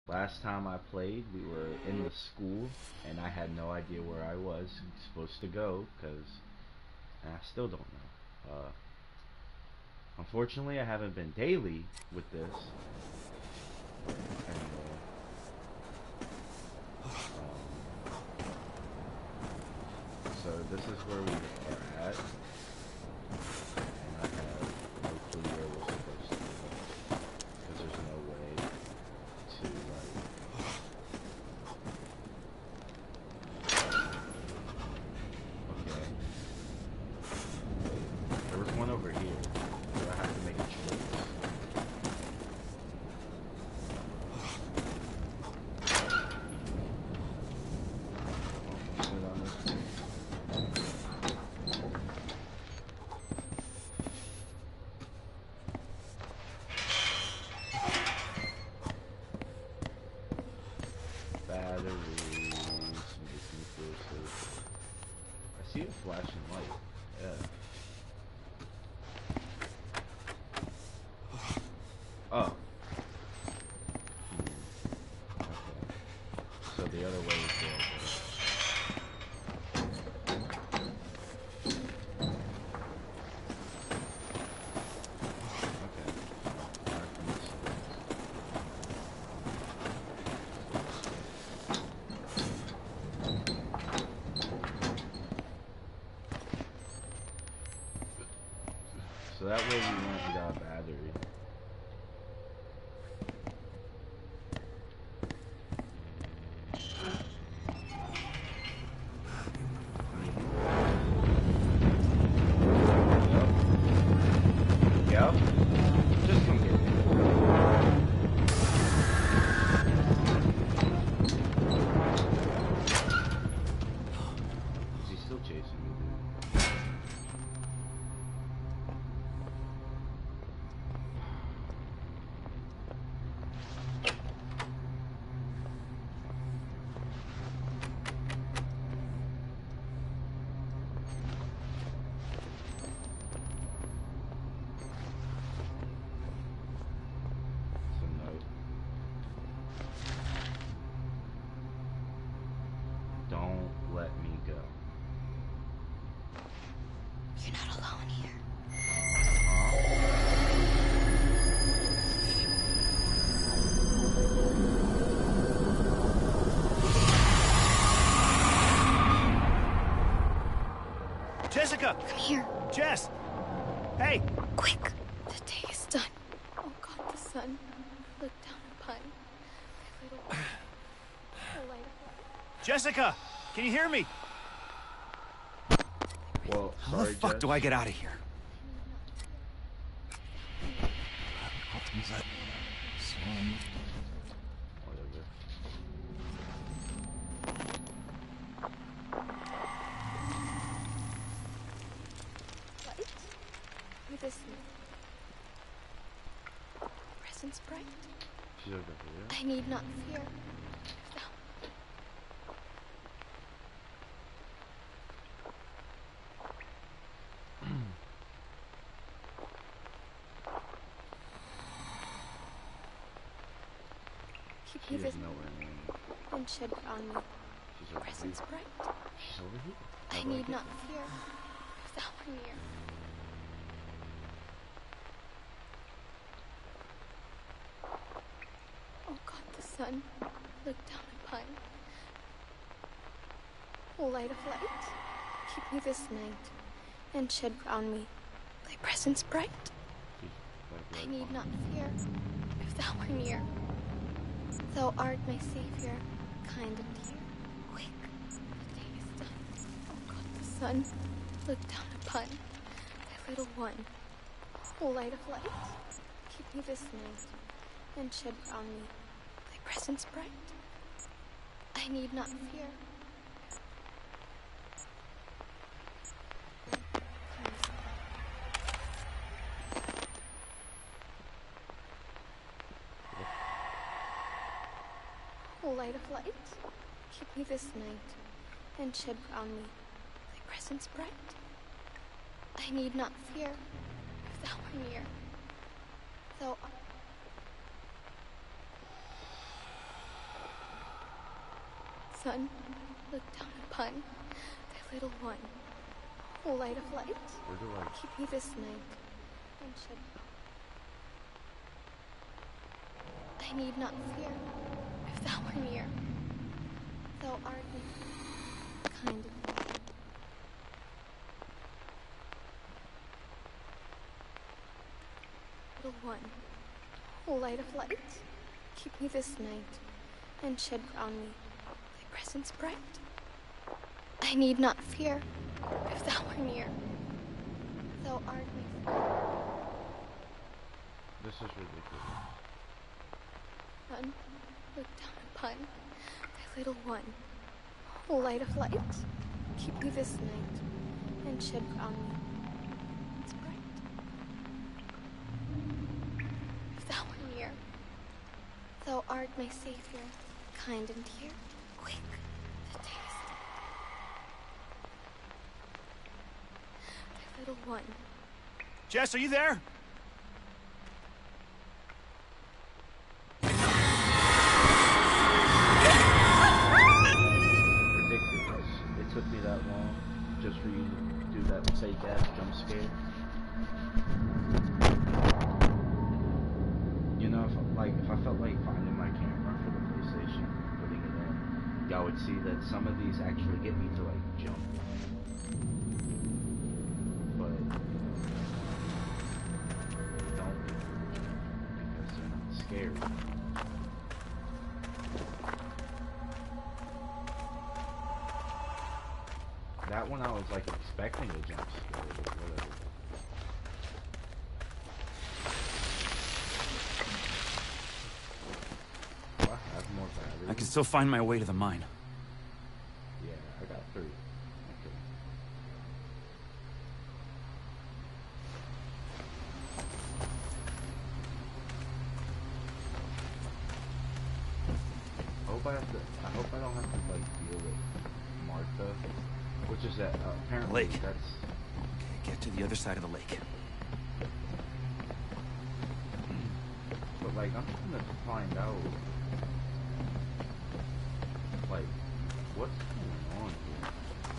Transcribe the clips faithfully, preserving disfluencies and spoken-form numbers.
Last time I played, we were in the school, and I had no idea where I was supposed to go, because I still don't know. Uh, unfortunately, I haven't been daily with this, and uh, um, so this is where we are at, and I have no clue where we're supposed to go, because there's no way to, like, okay, wait, there was one over here, so I have to make a choice. Oh, what's it on this thing? Batteries make me feel safer. I see a flashing light. Yeah. Oh. Hmm. Okay. So the other way is there. Okay. Darkness. So that way we won't get our battery. Mm-hmm. Yep. Yep. Just come get me. Is he still chasing me, dude? It's a note. Don't let me go. You're not alone here. Uh-huh. Jessica! Come here. Jess! Hey! Quick. The day is done. Oh God, the sun. Look down upon my little the light of life. Jessica! Can you hear me? Well, How sorry, the fuck Jess. do I get out of here? Whatever. Light? With this presence bright? She's over here. I need not fear. Thou keep She me is this nowhere near me. and shed on me She's over here. presence bright. She's over here. I How do need get not there? fear. Thou art near. Oh God, the sun, look down upon O light of light, keep me this night, and shed round me thy presence bright. She's like I right need not behind me. fear, if thou art near. Thou art my savior, kind and dear. Quick, the day is done. Oh God, the sun, look down upon thy little one. O light of light, keep me this night, and shed round me thy presence bright. I need not fear. O light of light, keep me this night, and shed round me thy presence bright. I need not fear, if thou art near. Thou art... sun looked down upon their little one. O light of light, Where do I... keep me this night and shed. I need not fear if thou were near. Thou art me, kind and dear. Little one, O light of light, keep me this night and shed round me thy presence bright. I need not fear if thou were near. Thou art me. This is ridiculous. Sun, look down upon thy little one. O light of light, keep me this night and shed round me its bright. If thou were near, thou art my savior, kind and dear. Quick, the day is done. Thy little one. Jess, are you there? Ridiculous. It took me that long just for you to do that fake ass jump scare. You know, if, like, if I felt like finding my camera for the PlayStation and putting it in, y'all would see that some of these actually get me to, like, jump. But they don't get me to jump because they're not scary. That one I was, like, expecting a jump scare, but whatever. I can still find my way to the mine. Yeah, I got three. Okay. I hope I have to. I hope I don't have to like deal with Martha, which is that uh, apparently Lake. that's. Okay, get to the other side of the lake. But like I'm trying to find out. Like, what's going on here?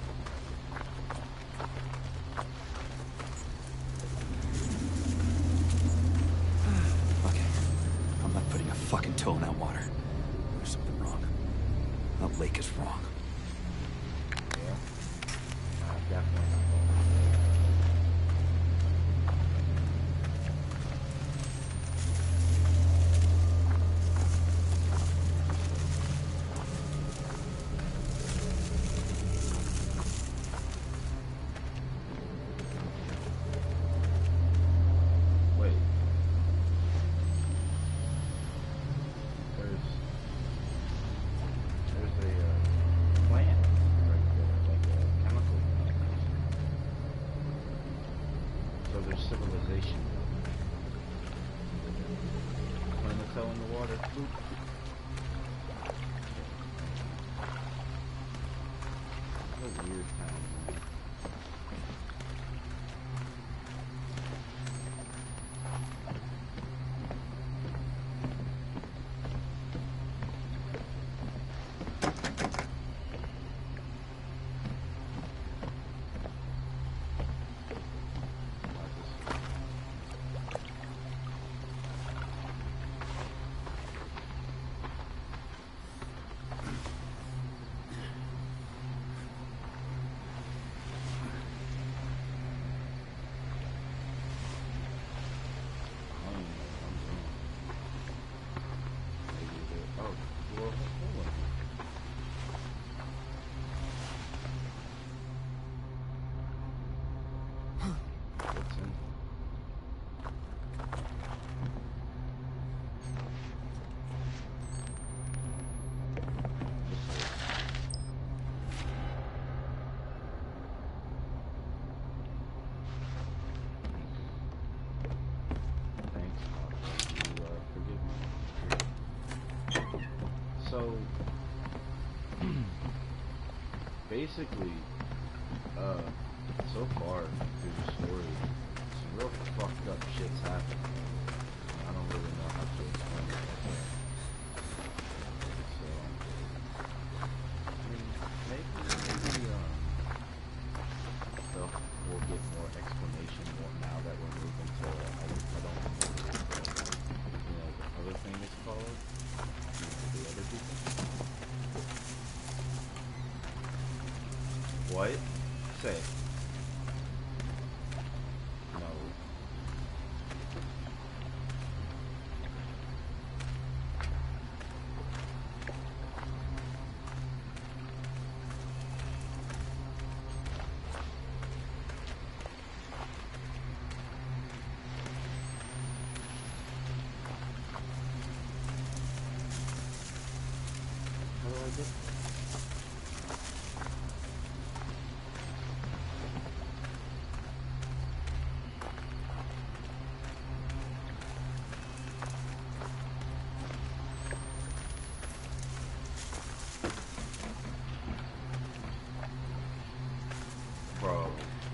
Okay, I'm not putting a fucking toe in that water. There's something wrong. That lake is wrong. Yeah, uh, definitely not. So, basically, uh, so far through the story, some real fucked up shit's happening. I don't really know how to explain it. So, say? No. How do I get there? Bro.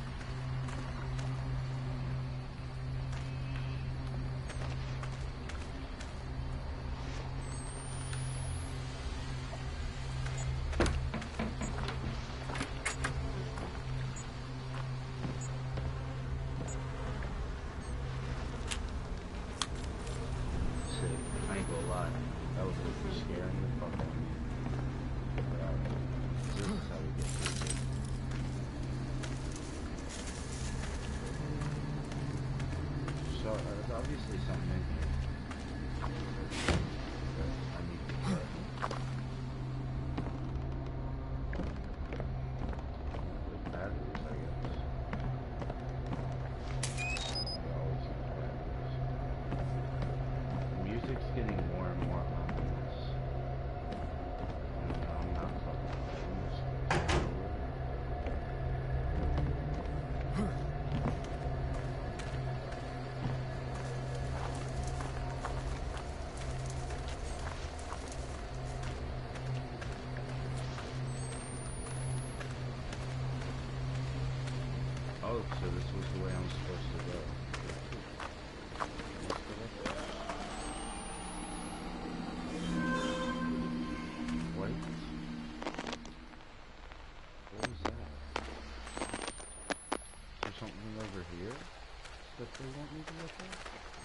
Sick. I ain't gonna lie. That was really scaring the fuck out of me. But alright. This is how we get through it. So, uh, there's obviously something in here. That I need to get. With batteries, I guess. I always use batteries. The music's getting more and more ominous. And I'm not fucking playing this game. Oh, so this was the way I'm supposed to go. Let's go up there. Wait. What was that? Is there something over here that they want me to look at?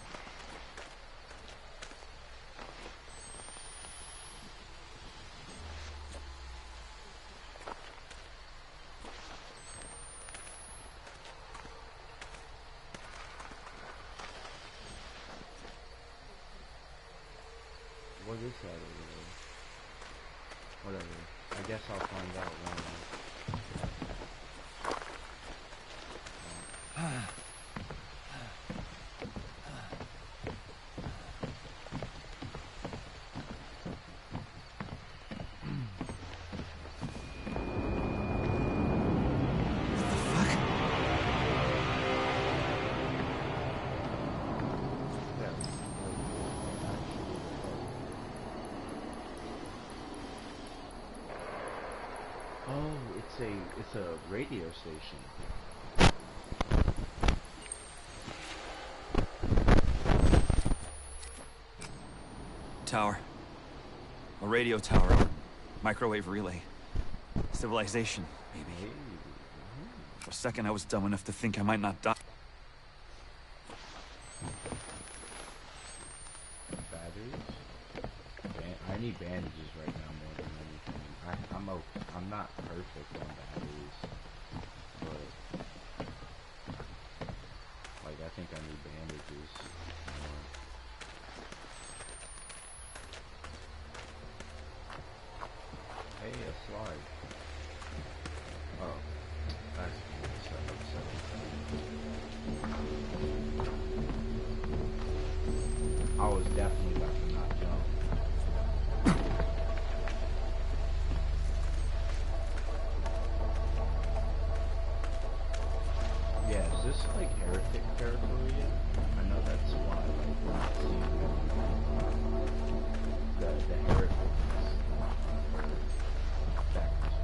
What is that over there? Whatever. I guess I'll find out when Oh, it's a it's a radio station. Tower. A radio tower. Microwave relay. Civilization, maybe. Hey. For a second I was dumb enough to think I might not die. Batteries? Ban I need bandages right now more than anything. I, I'm okay. I'm not perfect on batteries, but like I think I need bandages more. Hey, a slide. Oh, that's cool. Seven, seven, seven. I was definitely about to not jump. Yeah, is this like heretic territory yet? I know that's why like we're not seeing the the heretics. Or backwards.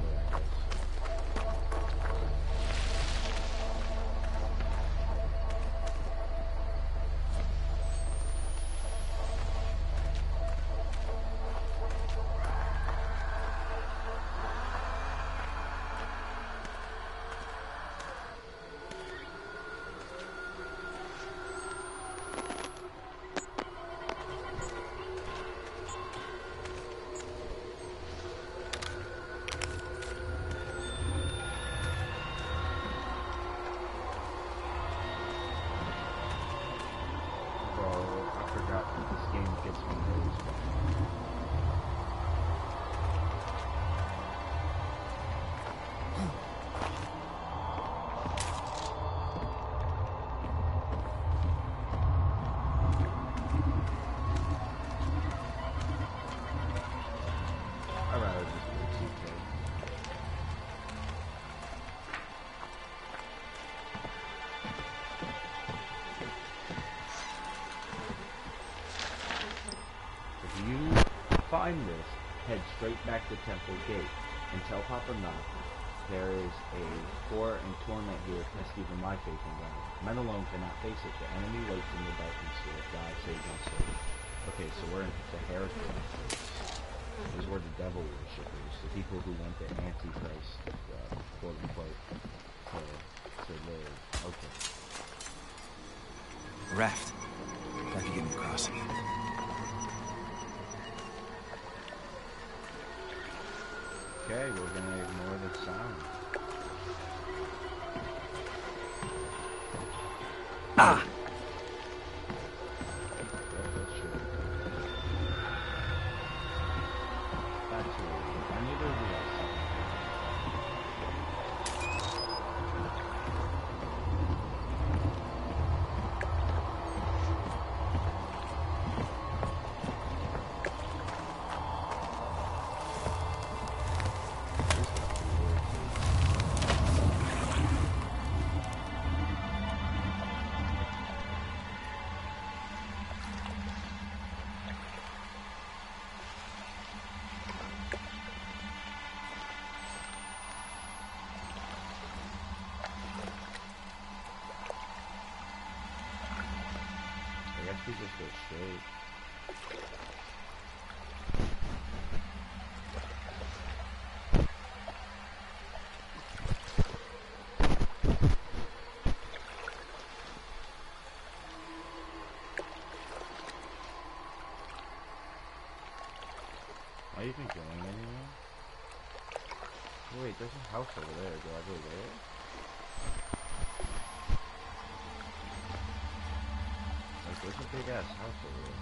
find this, head straight back to Temple Gate and tell Papa Knock there is a horror and torment here testing for my faith in God. Men alone cannot face it. The enemy waits in the darkness here. God save my soul. Okay, so we're in the heretics. These were the devil worshippers, the people who want the Antichrist, uh, quote unquote, to, to live. Okay. Raft. That could get me crossing. Okay, we're gonna ignore the sound. Ah! Yep, that's true. That's true. I knew there would be that sound. I guess we just go straight. Are you even going anywhere? Oh, wait, there's a house over there. Do I go there? Like, there's a big ass house over there.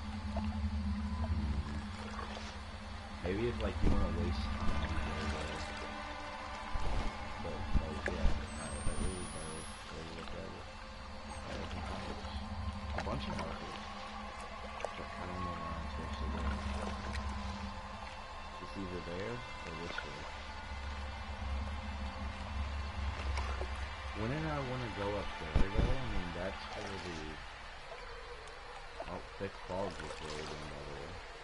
Maybe if like you wanna waste time, go there. But like, yeah, I, I really gotta go look at it. There's a house. A bunch of houses. But I don't know where I'm supposed to go. It's either there or this way. Wouldn't I want to go up there though? I mean, that's where the oh, thick fog was rolling over.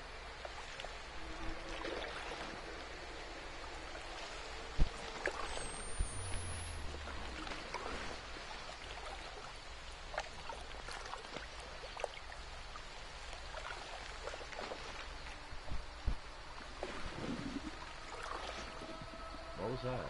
What was that?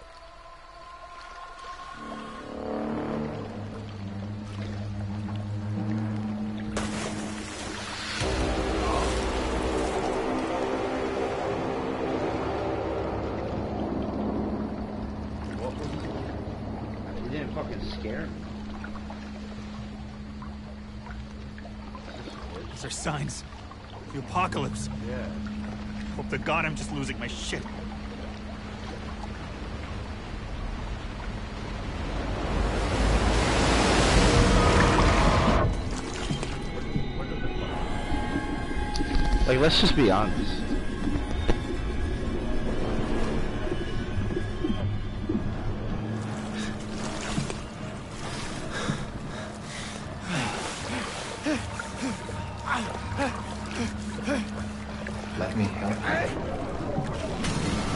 What was it? It didn't fucking scare me. These are signs. The apocalypse. Yeah. Hope to God I'm just losing my shit. Like, let's just be honest. Let me help you.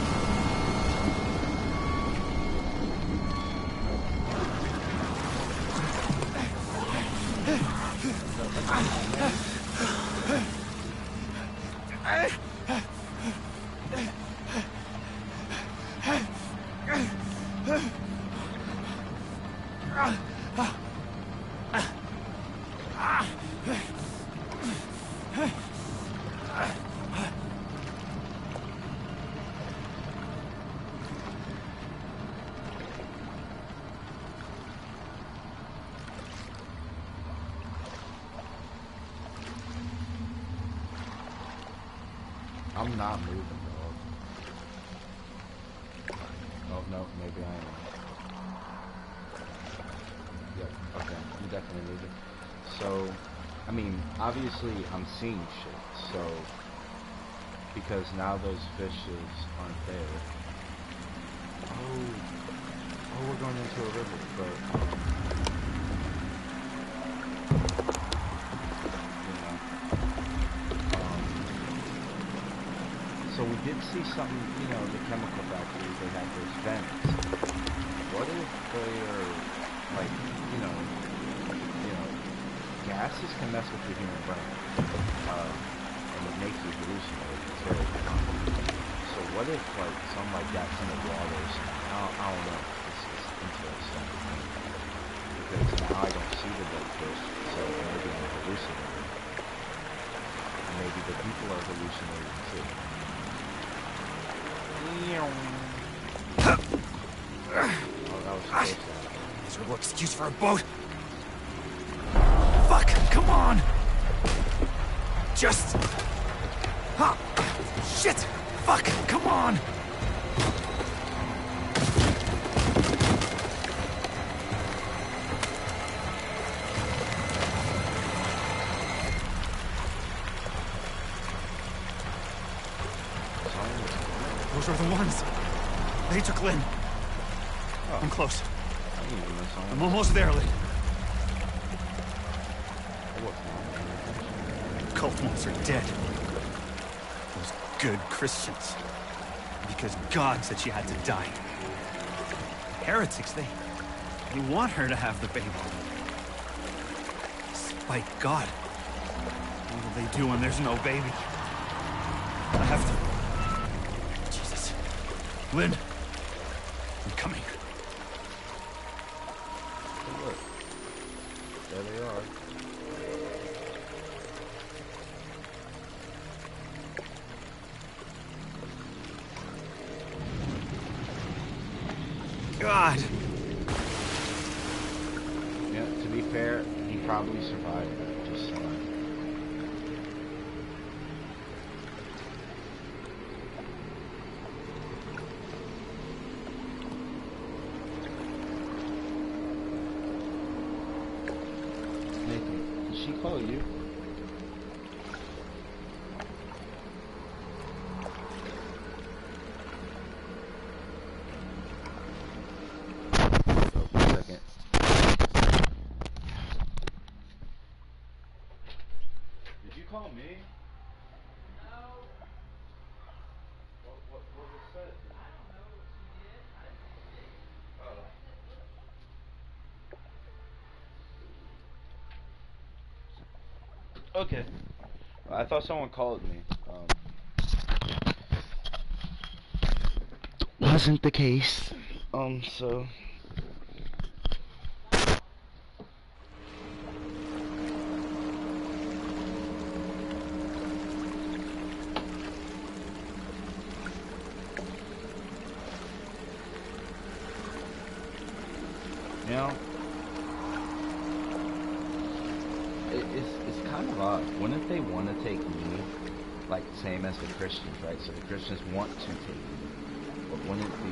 I'm not moving, dog. Oh, no, maybe I am. Yep, okay, I'm definitely moving. So, I mean, obviously I'm seeing shit, so, because now those fishes aren't there. Oh, oh, we're going into a river, but, um, you know, um, did see something, you know, the chemical factories, they have those vents. What if they are, like, you know, you know, gases can mess with your human brain, uh, and it makes you hallucinate. It's very common. So what if, like, something like that's in the water or something? I don't, I don't know. It's, it's interesting. Because now I don't see the dead fish, so maybe I'm hallucinating. And maybe the people are hallucinating too. Oh, that was close. Miserable excuse for a boat. Fuck! Come on! Just... Huh. Shit! Fuck! Come on! Those are the ones. They took Lynn. Oh. I'm close. I didn't even know someone. I'm almost there, Lynn. What's Cult ones are dead. Those good Christians. Because God said she had to die. Heretics, they... They want her to have the baby. Despite God. What do they do when there's no baby? I have to... Jesus. Lynn. I'm coming. Oh, look. There they are. God. Yeah, to be fair, he probably survived that. Just saying. Nathan, did she call you? Oh, one second. Did you call me? No. What, what, what was said? I don't know what she did. I didn't oh. Okay. I thought someone called me. Um, wasn't the case. Um, so. You know, it, it's, it's kind of odd. Wouldn't they want to take me, like, same as the Christians, right? So the Christians want to take me, but wouldn't the,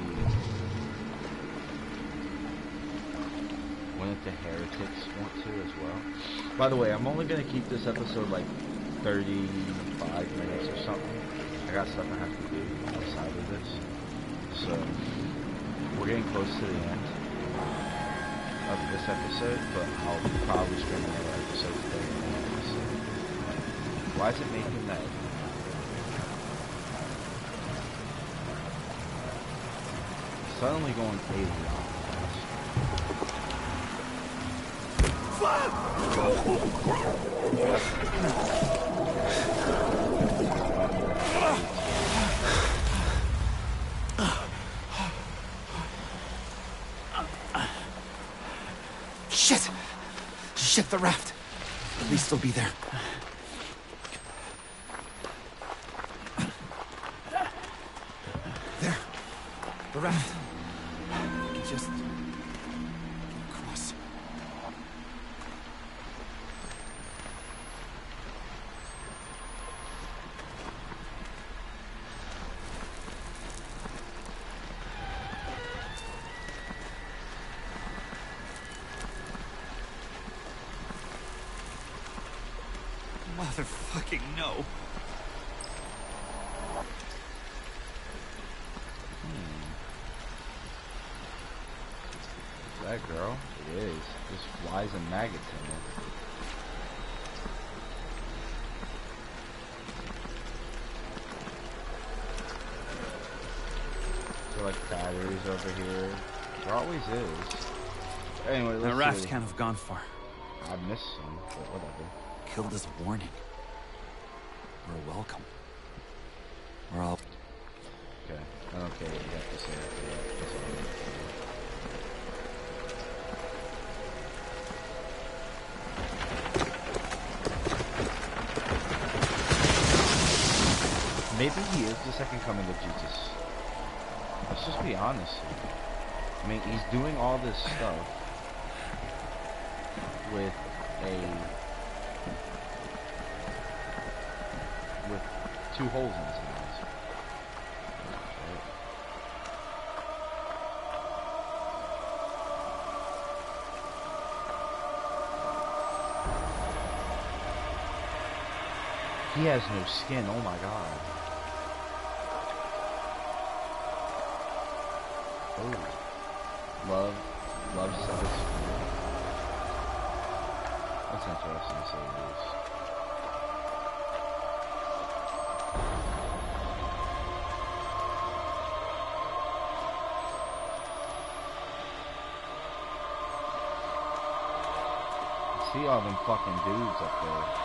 wouldn't the heretics want to as well? By the way, I'm only going to keep this episode, like, thirty-five minutes or something. I got stuff I have to do outside of this. So, we're getting close to the end of this episode, but I'll probably stream another episode today. So, why is it making that? Suddenly going alien. Shit! Shit, the raft. At least they'll be there. There. The raft. I can just... cross. Motherfucking no. Hmm. Is that girl? It is. There's flies and maggots in it. for like batteries over here. There always is. Anyway, let's That raft see. can't have gone far. I missed some, but whatever. Killed as a warning. We're welcome. We're all... Okay. I don't care what you have to say after that. That's all I need to say. Maybe he is the second coming of Jesus. Let's just be honest. I mean, he's doing all this stuff with a with two holes in his hands. Right? He has no skin. Oh my God. Oh, love, love Sabbath. That's interesting to say the least. See all them fucking dudes up there.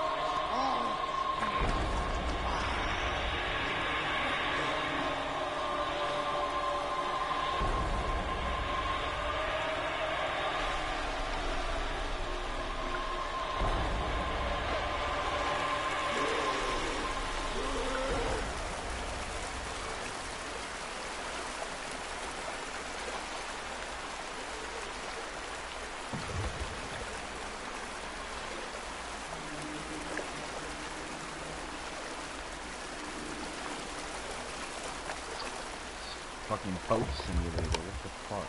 Fucking boat simulator, what the fuck?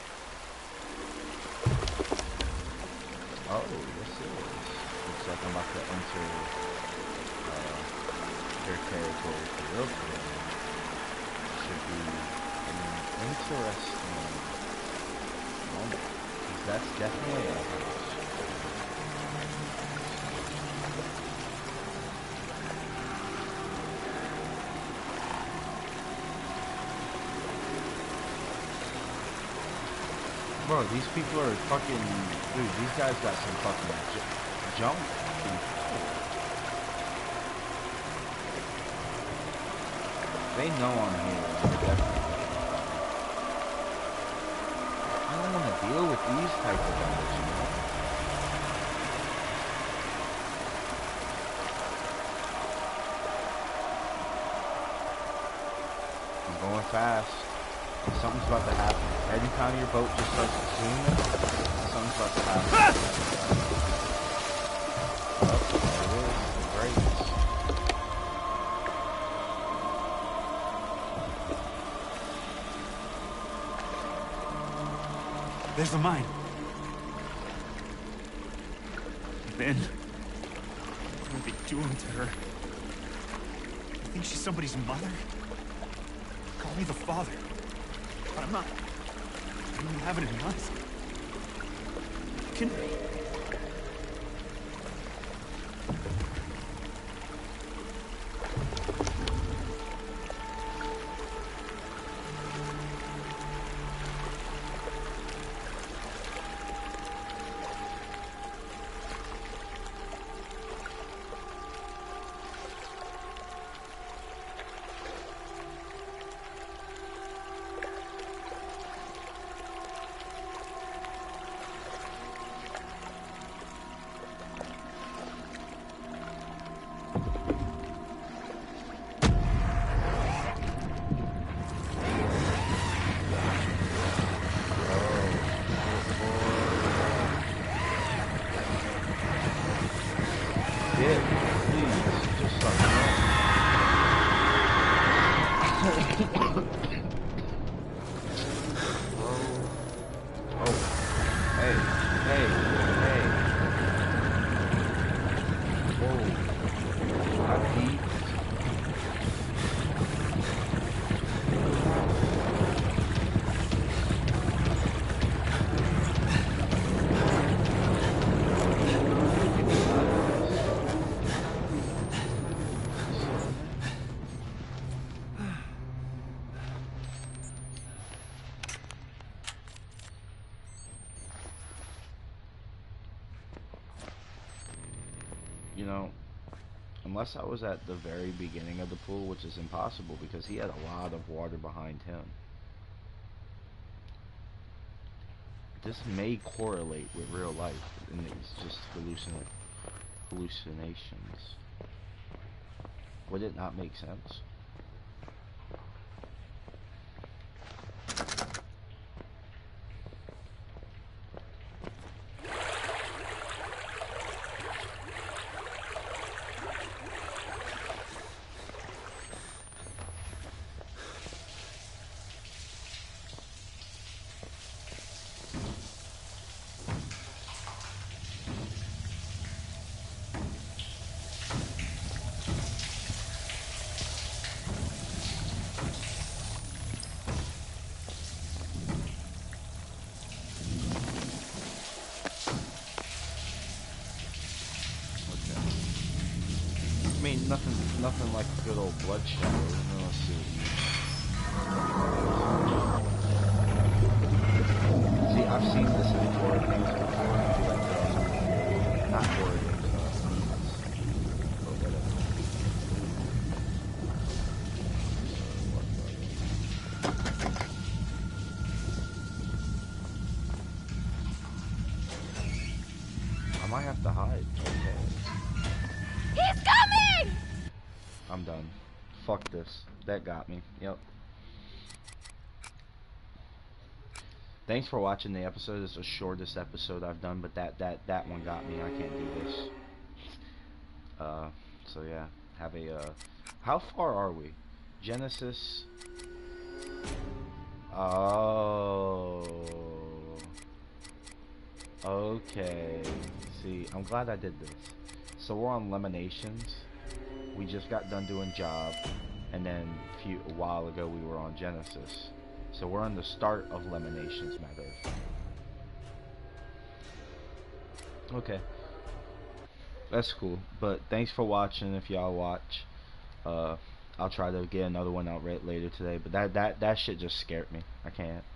Oh, this is. Looks like I'm about to enter uh, their territory for real for real. Should be an interesting moment. Because that's definitely a house. Bro, these people are fucking, dude, these guys got some fucking j jump. They know I'm here. Definitely. I don't want to deal with these type of guys, you know? I'm going fast. Something's about to happen. Every time your boat just starts zooming, something's about to happen. Oh, there it is. The brakes. There's the mine. Ben, what are they doing to her? I think she's somebody's mother. Call me the father. But I'm not. I don't have it in us. Can... you know, unless I was at the very beginning of the pool, which is impossible because he had a lot of water behind him. This may correlate with real life, and it's just hallucin hallucinations. Would it not make sense? I mean, nothing, nothing like a good old blood shower. Let's see. See, I've seen this in horror games before. Like, uh, not horror games, uh, demons, or whatever. I might have to hide. Okay. He's coming! I'm done. Fuck this. That got me. Yep. Thanks for watching the episode. It's the shortest episode I've done, but that that that one got me. I can't do this. Uh, so yeah. Have a uh. How far are we? Genesis. Oh. Okay. See, I'm glad I did this. So we're on Leminations. We just got done doing Job, and then a few a while ago we were on Genesis. So we're on the start of Leminations, matter of fact. Okay, that's cool. But thanks for watching. If y'all watch, uh, I'll try to get another one out right later today. But that that that shit just scared me. I can't.